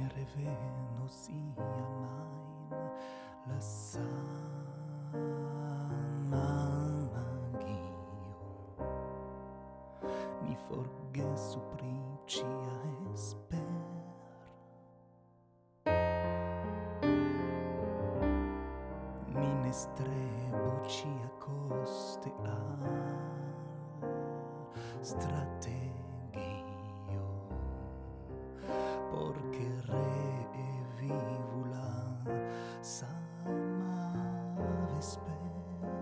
Revenos mein Lassan Magio Ni forgesu pri cia esper Ni ne strebu cia coste al strategio Porque revivu la sama vesper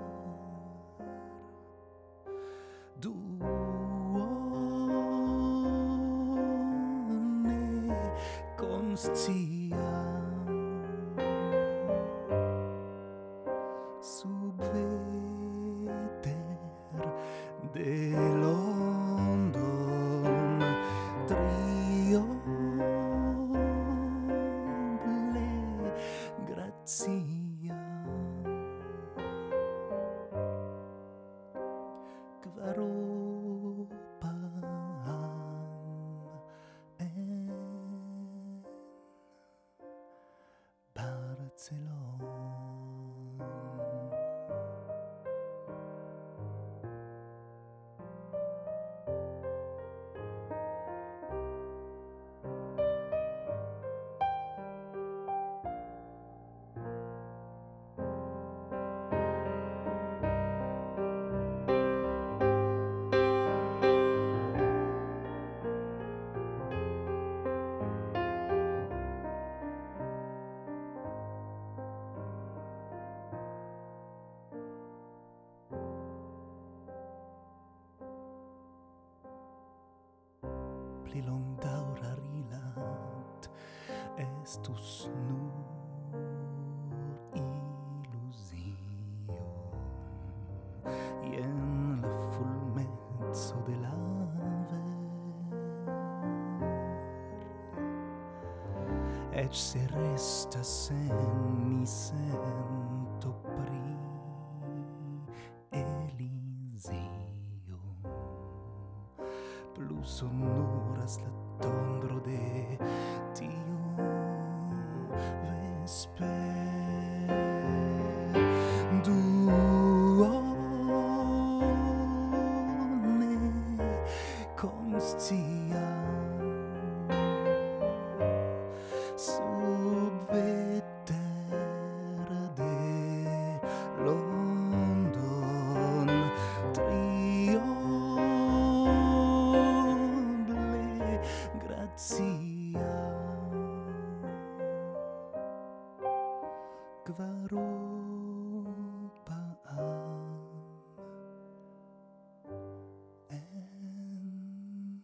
Duone conscia sub veter de London trioble grazia Kvaropam en Barcelona Pli longdaŭra rilat estus nur iluzio jen la fulmeco de la ver ec se restas sen ni sento pri Elizio plus sonoras la tondro de tiu vesper duone conscia sub veter de London trioble grazia Kvaropam en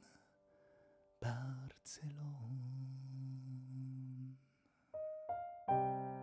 Barcelona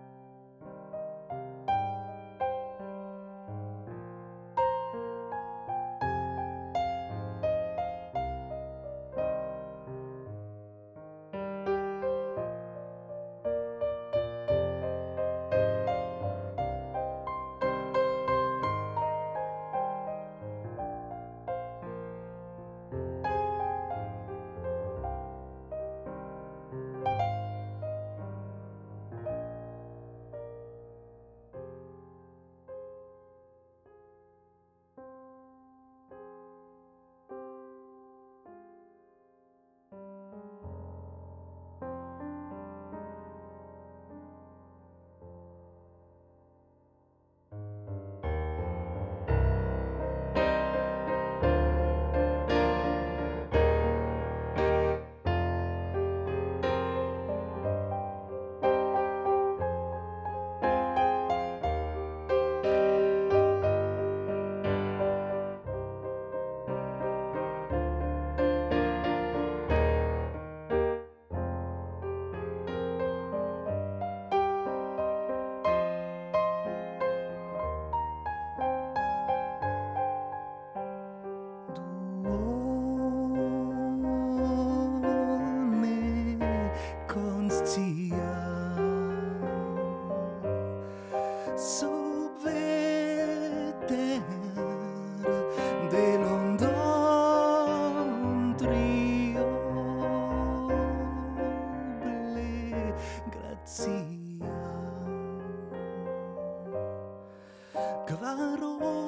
כבר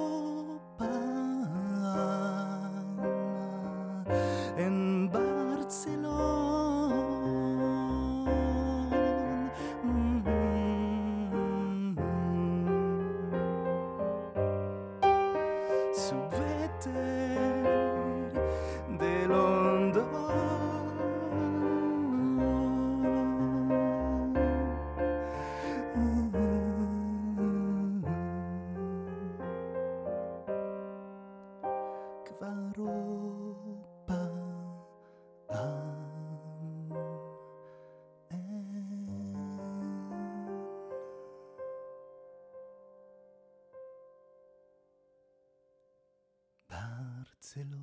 en Barcelona. Subveter de London. Kvaropa Barcelona.